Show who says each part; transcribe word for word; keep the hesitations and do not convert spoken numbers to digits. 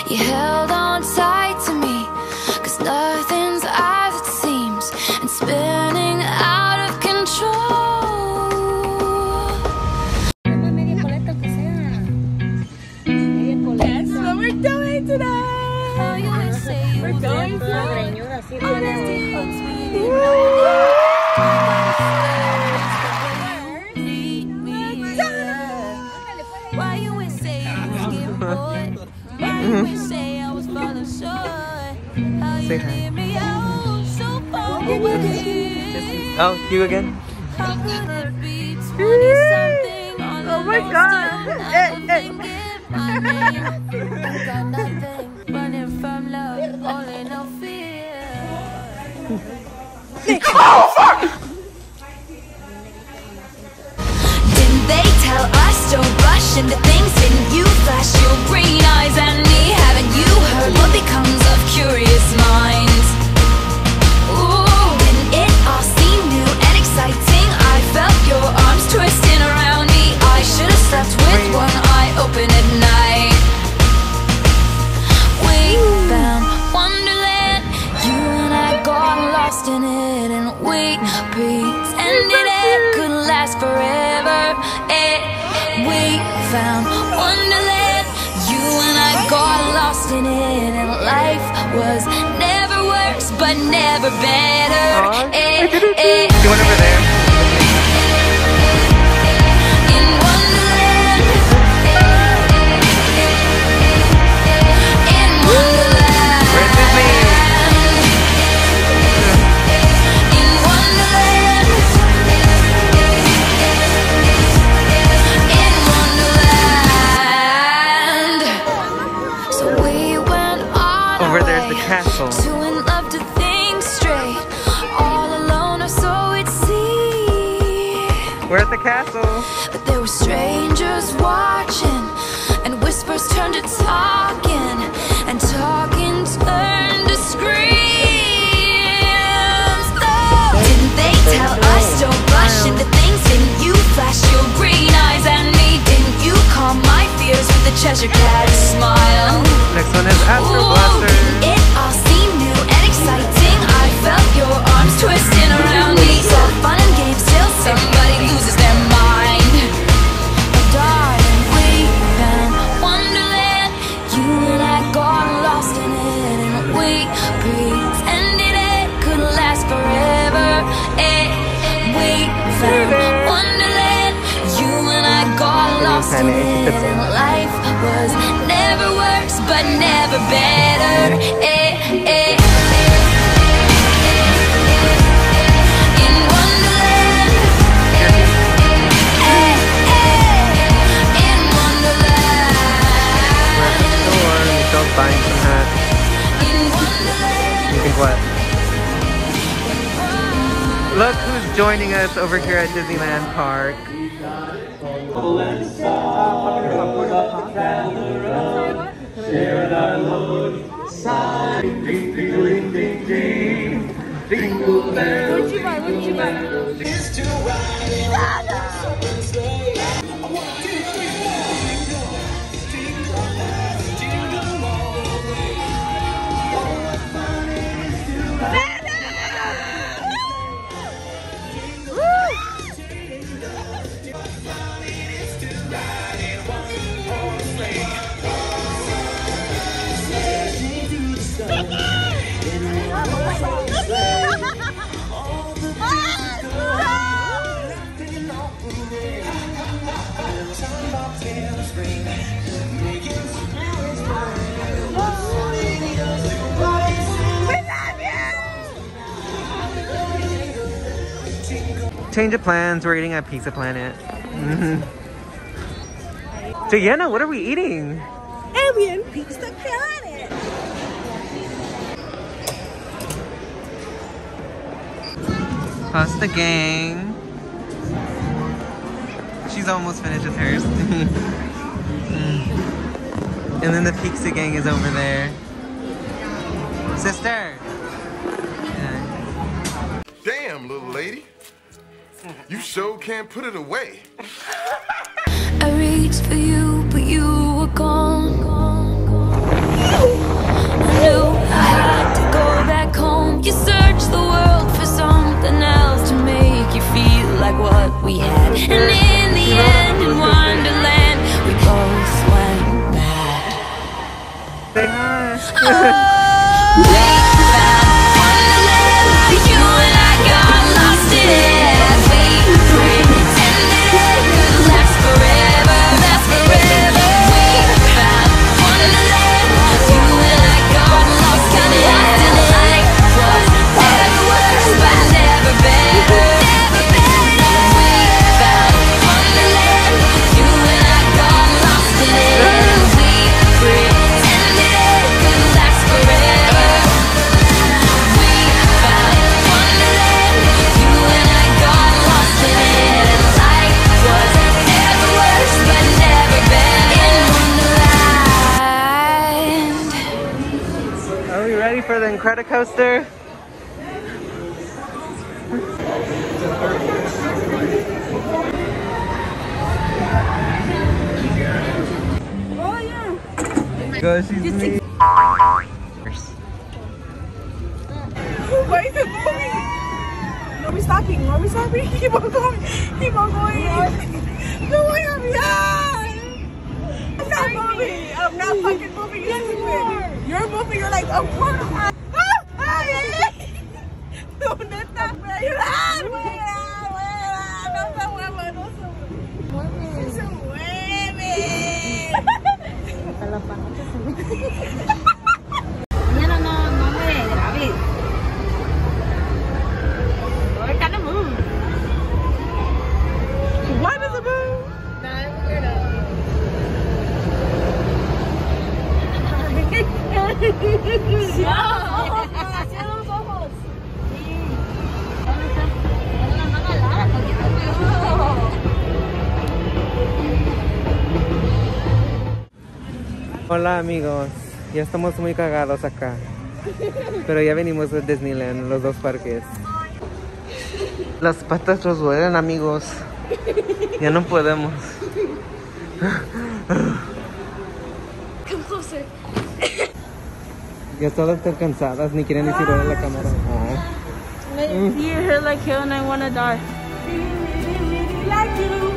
Speaker 1: You held on tight to me, 'cause nothing's as it seems, and spinning out of control.
Speaker 2: That's what we're doing today. We're going to
Speaker 1: Why you would say I was getting bored? Why you would say I was falling short? How you leave me out so far away?
Speaker 3: Oh, you again?
Speaker 1: How could it be twenty something?
Speaker 2: Oh my god! Hey, hey.
Speaker 1: Got nothing running from love, only no fear.
Speaker 3: Oh, fuck!
Speaker 1: Didn't they tell us don't rush into things? Didn't you flash your green eyes at me? Haven't you heard what becomes of curious minds? Ooh, didn't it all seem new and exciting? I felt your arms twisting around me. I should have slept with one eye open at night. We found Wonderland, you and I got lost in it, and we pretended it could last forever. Eh, we found Wonderland, you and I got lost in it, and life was never worse, but never better. Eh, eh,
Speaker 3: You went over there.
Speaker 1: in Wonderland, in Wonderland,
Speaker 3: Where's Disney?
Speaker 1: in Wonderland, in Wonderland. So we went on
Speaker 3: Over
Speaker 1: our
Speaker 3: there's the
Speaker 1: way,
Speaker 3: castle.
Speaker 1: too in love to think straight, all alone or so it seemed.
Speaker 3: We're at the castle.
Speaker 1: But there were strangers watching, and whispers turned to talking, and talking turned to screams. Oh, didn't they tell us don't rush into things? Didn't you flash your green eyes at me? Didn't you calm my fears with a Cheshire Cat smile?
Speaker 3: Next one is Astro
Speaker 1: Ooh,
Speaker 3: Blaster.
Speaker 1: didn't it all seem new and exciting? I felt your arms twisting around me. So fun and games till somebody loses their mind. Oh, darling, we found Wonderland, you and I got lost in it, and we pretended it could last forever. Eh, we found Wonderland, you and I got lost in it, and life was never worse, but never better. Eh, eh. In Wonderland, eh, eh. In Wonderland,
Speaker 3: We're at the store. Michelle's buying some hats.
Speaker 1: in Wonderland.
Speaker 3: You think what? Look who's joining us over here at Disneyland Park.
Speaker 2: What'd you buy? What'd you buy?
Speaker 3: Change of plans. We're eating at Pizza Planet. Mm-hmm. Diana, what are we eating?
Speaker 2: Alien Pizza Planet.
Speaker 3: Pasta gang. She's almost finished with hers. And then the pizza gang is over there. Sister! Yeah.
Speaker 4: Damn, little lady. You sure can't put it away.
Speaker 1: I reached for you, but you were gone.
Speaker 3: Say hi.
Speaker 1: You and I got lost in it. We pretended it could last forever, last forever. We found wonderland. You and I got lost, kinda lost in it. Life was never worse, but never better, never better. We found wonderland. You and I got lost in it. We pretended it could last forever. We found wonderland. You and I got lost in it. And life was never worse, but never better. In Wonderland.
Speaker 3: Are we ready for the Incredicoaster?
Speaker 2: Oh yeah.
Speaker 3: Go, she's me.
Speaker 2: Why is it moving? No, we're stopping. Are we stopping? Keep on going. Keep on going. Go away, yeah. I'm not moving. I'm not fucking moving. Yes, you are. You're moving. You're like, oh, what? Ah, ah, yeah. No, neta. Wait, wait, wait. No se mueve, no se mueve. Sí se mueve. Hasta la panota se mueve. Mañana no, no me grabes. Ahorita no move. Why does it move? I'm weirdo. Cierra los ojos. Sí. ¿Dónde está? Dale la mano al lado porque no veo.
Speaker 3: Hola amigos, ya estamos muy cagados acá. Pero ya venimos de Disneyland, los dos parques. Las patas nos duelen, amigos. Ya no podemos.
Speaker 2: Come closer.
Speaker 3: Ya todas están cansadas, ni quieren ni tirar a la cámara. Oh.
Speaker 2: You hear like hell and I wanna die. Really, really like you.